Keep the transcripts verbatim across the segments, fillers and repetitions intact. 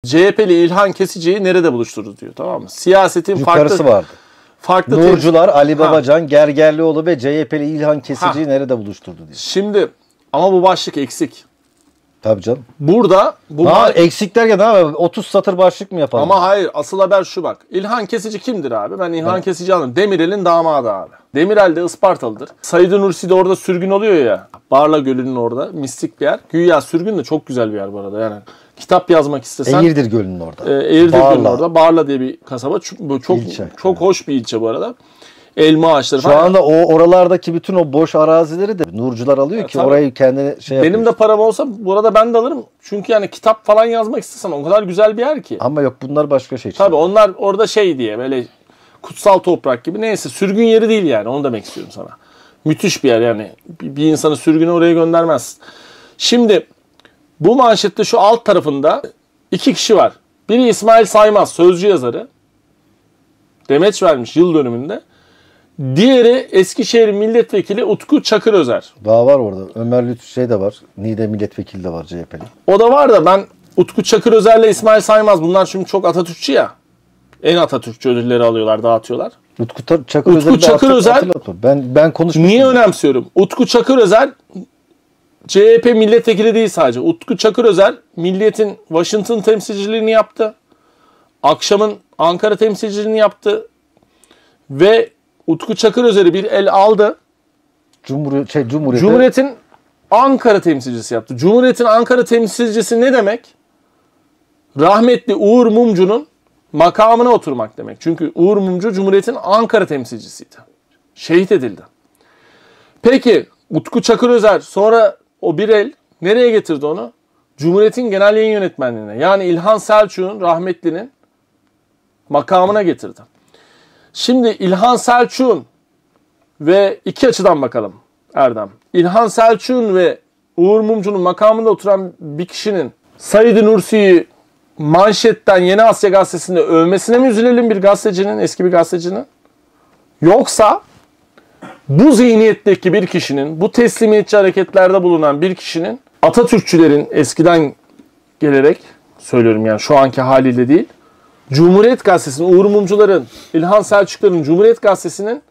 C H P'li İlhan Kesici'yi nerede buluştururuz diyor, tamam mı? Siyasetin yukarısı farklı vardı. Farklı Nurcular, Ali Babacan, ha. Gergerlioğlu ve C H P'li İlhan Kesici'yi ha. nerede buluşturdu diyor. Şimdi ama bu başlık eksik. Tabii canım. Burada bu ha, eksik derken abi otuz satır başlık mı yapalım? Ama hayır, asıl haber şu bak. İlhan Kesici kimdir abi? Ben İlhan evet. Kesici anladım. Demirel'in damadı abi. Demirel de Ispartalıdır. Said Nursi de orada sürgün oluyor ya. Barla Gölü'nün orada. Mistik bir yer. Güya sürgün de çok güzel bir yer bu arada. Yani kitap yazmak istesen. Eğirdir Gölü'nün orada. E, Eğirdir Gölü'nün orada. Barla diye bir kasaba. Çok çok, çok hoş bir ilçe bu arada. Elma ağaçları falan. Şu anda o oralardaki bütün o boş arazileri de Nurcular alıyor ya, ki tabii. orayı kendine şey yapıyor. Benim de param olsa burada ben de alırım. Çünkü yani kitap falan yazmak istesen o kadar güzel bir yer ki. Ama yok, bunlar başka şey. Tabii onlar orada şey diye böyle kutsal toprak gibi. Neyse, sürgün yeri değil yani, onu demek istiyorum sana. Müthiş bir yer yani. Bir insanı sürgüne oraya göndermez. Şimdi bu manşette şu alt tarafında iki kişi var. Biri İsmail Saymaz, sözcü yazarı. Demeç vermiş yıl dönümünde. Diğeri Eskişehir Milletvekili Utku Çakırözer. Daha var orada. Ömer Lütfü şey de var. Niğde Milletvekili de var C H P'li. O da var da ben Utku Çakırözer'le İsmail Saymaz, bunlar şimdi çok Atatürkçü ya. En Atatürkçü ödülleri alıyorlar, dağıtıyorlar. Utku Çakırözer. Utku Çakırözer. Ben ben konuşmuştum. Niye önemsiyorum? Utku Çakırözer C H P milletvekili değil sadece. Utku Çakırözer Milliyet'in Washington temsilciliğini yaptı. Akşam'ın Ankara temsilciliğini yaptı. Ve Utku Çakırözer'i bir el aldı. Cumhuriyet, şey, Cumhuriyet'e... Cumhuriyet'in Ankara temsilcisi yaptı. Cumhuriyet'in Ankara temsilcisi ne demek? Rahmetli Uğur Mumcu'nun makamına oturmak demek. Çünkü Uğur Mumcu Cumhuriyet'in Ankara temsilcisiydi. Şehit edildi. Peki Utku Çakırözer sonra o bir el nereye getirdi onu? Cumhuriyet'in genel yayın yönetmenliğine. Yani İlhan Selçuk'un, rahmetlinin makamına getirdi. Şimdi İlhan Selçuk'un ve iki açıdan bakalım Erdem. İlhan Selçuk'un ve Uğur Mumcu'nun makamında oturan bir kişinin Said Nursi'yi manşetten Yeni Asya Gazetesi'nde övmesine mi üzülelim, bir gazetecinin, eski bir gazetecinin? Yoksa bu zihniyetteki bir kişinin, bu teslimiyetçi hareketlerde bulunan bir kişinin Atatürkçülerin eskiden gelerek, söylüyorum yani şu anki haliyle değil, Cumhuriyet Gazetesi'nin, Uğur Mumcuların, İlhan Selçukların Cumhuriyet Gazetesi'nin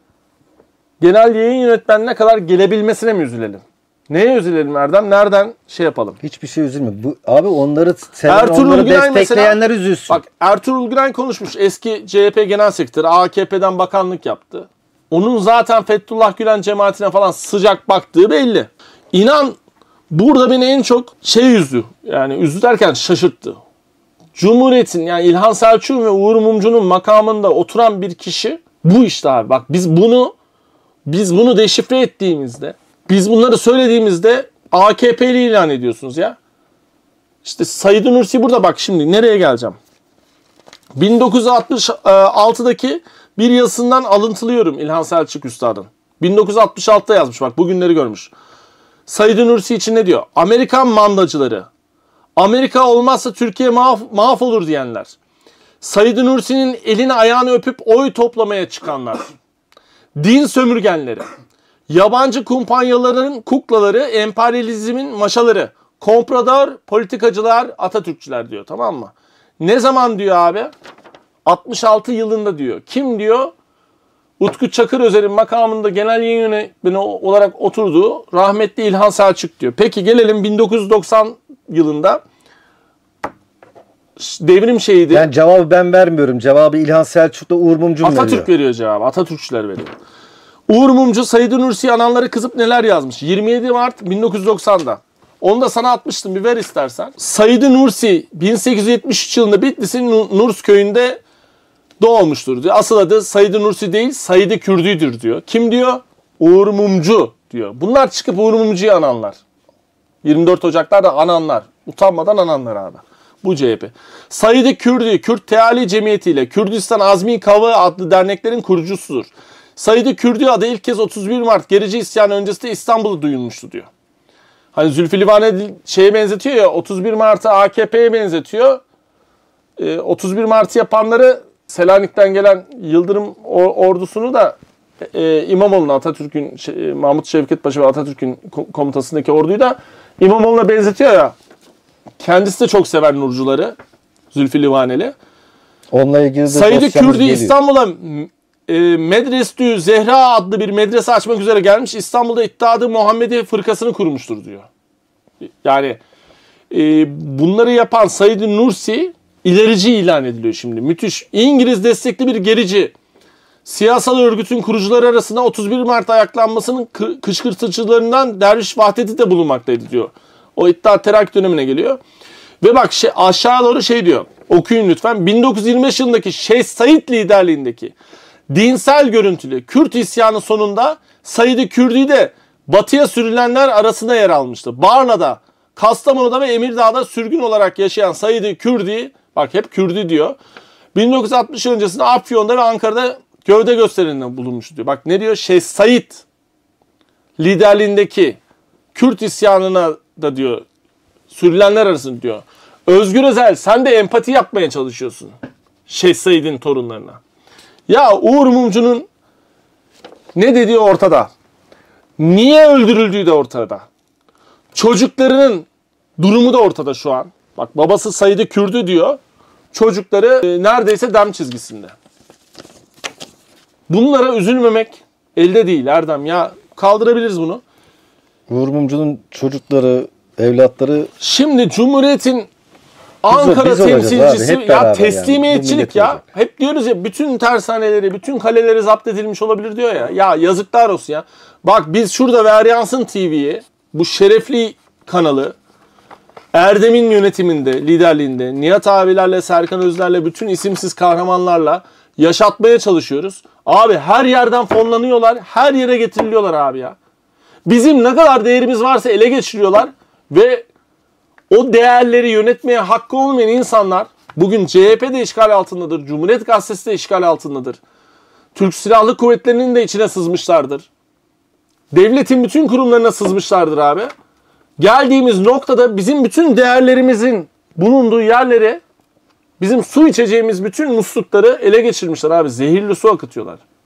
genel yayın yönetmenine kadar gelebilmesine mi üzülelim? Neye üzülelim Erdem? Nereden şey yapalım? Hiçbir şey üzülme. Bu, abi onları seven, Ertuğrul onları Günay destekleyenler mesela, üzülsün. Bak Ertuğrul Günay konuşmuş. Eski C H P Genel Sekreteri, A K P'den bakanlık yaptı. Onun zaten Fethullah Gülen cemaatine falan sıcak baktığı belli. İnan burada beni en çok şey üzdü. Yani üzdü derken şaşırttı. Cumhuriyet'in, yani İlhan Selçuk ve Uğur Mumcu'nun makamında oturan bir kişi bu işte abi. Bak biz bunu biz bunu deşifre ettiğimizde, biz bunları söylediğimizde A K P'li ilan ediyorsunuz ya. İşte Said Nursi burada, bak şimdi nereye geleceğim. bin dokuz yüz altmış altıdaki bir yazısından alıntılıyorum İlhan Selçuk Üstad'ın. bin dokuz yüz altmış altıda yazmış, bak bugünleri görmüş. Said Nursi için ne diyor? Amerikan mandacıları, Amerika olmazsa Türkiye mahv mahvolur diyenler, Said Nursi'nin elini ayağını öpüp oy toplamaya çıkanlar, din sömürgenleri, yabancı kumpanyaların kuklaları, emperyalizmin maşaları, komprador politikacılar, Atatürkçüler diyor, tamam mı? Ne zaman diyor abi? altmış altı yılında diyor. Kim diyor? Utku Çakırözer'in makamında genel yayın yönetmeni olarak oturduğu rahmetli İlhan Selçuk diyor. Peki gelelim bin dokuz yüz doksan yılında devrim şehidi. Yani cevabı ben vermiyorum. Cevabı İlhan Selçuk'ta Uğur Mumcu veriyor. Atatürk veriyor cevabı. Atatürkçüler veriyor. Uğur Mumcu Said Nursi ananları kızıp neler yazmış? yirmi yedi Mart bin dokuz yüz doksan'da. Onu da sana atmıştım, bir ver istersen. Said Nursi bin sekiz yüz yetmiş üç yılında Bitlis'in Nurs köyünde doğmuştur diyor. Asıl adı Said Nursi değil, Said Kürdü'dür diyor. Kim diyor? Uğur Mumcu diyor. Bunlar çıkıp Uğur Mumcu'yu ananlar. yirmi dört Ocak'larda ananlar. Utanmadan ananlar abi. Bu C H P. Said Kürdü, Kürt Teali Cemiyeti ile Kürdistan Azmi Kavı adlı derneklerin kurucusudur. Said Kürdü adı ilk kez otuz bir Mart gerici isyanı öncesinde İstanbul'da duyulmuştu diyor. Hani Zülfü Livaneli şeye benzetiyor ya, otuz bir Mart'ı A K P'ye benzetiyor. Ee, otuz bir Mart'ı yapanları, Selanik'ten gelen Yıldırım ordusunu da e, İmamoğlu'na, Atatürk'ün, şey, Mahmut Şevket Paşa ve Atatürk'ün komutasındaki orduyu da İmamoğlu'na benzetiyor ya. Kendisi de çok sever Nurcuları. Zülfü Livaneli. Onunla ilgili de Said Kürdi geliyor. İstanbul'a e, Medrestü Zehra adlı bir medrese açmak üzere gelmiş. İstanbul'da İttihat-ı Muhammedi fırkasını kurmuştur diyor. Yani e, bunları yapan Said Nursi ilerici ilan ediliyor şimdi. Müthiş. İngiliz destekli bir gerici. Siyasal örgütün kurucuları arasında otuz bir Mart ayaklanmasının kışkırtıcılarından Derviş Vahdeti de bulunmaktaydı diyor. O İttihat Terakki dönemine geliyor. Ve bak şey, aşağı doğru şey diyor. Okuyun lütfen. bin dokuz yüz yirmi beş yılındaki Şeyh Said liderliğindeki dinsel görüntülü Kürt isyanı sonunda Said-i Kürdi de batıya sürülenler arasında yer almıştı. Barla'da, Kastamonu'da ve Emirdağ'da sürgün olarak yaşayan Said-i Kürdi, bak hep Kürdi diyor, bin dokuz yüz altmış öncesinde Afyon'da ve Ankara'da gövde gösterilerinde bulunmuş diyor. Bak ne diyor? Şeyh Said liderliğindeki Kürt isyanına da diyor sürülenler arasında diyor. Özgür Özel sen de empati yapmaya çalışıyorsun Şeyh Said'in torunlarına. Ya Uğur Mumcu'nun ne dediği ortada. Niye öldürüldüğü de ortada. Çocuklarının durumu da ortada şu an. Bak babası Said-i Kürdi diyor. Çocukları e, neredeyse dem çizgisinde. Bunlara üzülmemek elde değil Erdem ya. Kaldırabiliriz bunu. Uğur Mumcu'nun çocukları, evlatları... Şimdi Cumhuriyet'in Ankara biz, biz temsilcisi ya teslimiyetçilik yani. ya. Hep diyoruz ya bütün tersaneleri, bütün kaleleri zapt edilmiş olabilir diyor ya. Ya yazıklar olsun ya. Bak biz şurada Veryansın T V'yi, bu şerefli kanalı Erdem'in yönetiminde, liderliğinde, Nihat abilerle, Serkan Özler'le, bütün isimsiz kahramanlarla yaşatmaya çalışıyoruz. Abi her yerden fonlanıyorlar, her yere getiriliyorlar abi ya. Bizim ne kadar değerimiz varsa ele geçiriyorlar ve o değerleri yönetmeye hakkı olmayan insanlar bugün C H P de işgal altındadır, Cumhuriyet Gazetesi de işgal altındadır. Türk Silahlı Kuvvetleri'nin de içine sızmışlardır. Devletin bütün kurumlarına sızmışlardır abi. Geldiğimiz noktada bizim bütün değerlerimizin bulunduğu yerlere bizim su içeceğimiz bütün muslukları ele geçirmişler abi. Zehirli su akıtıyorlar.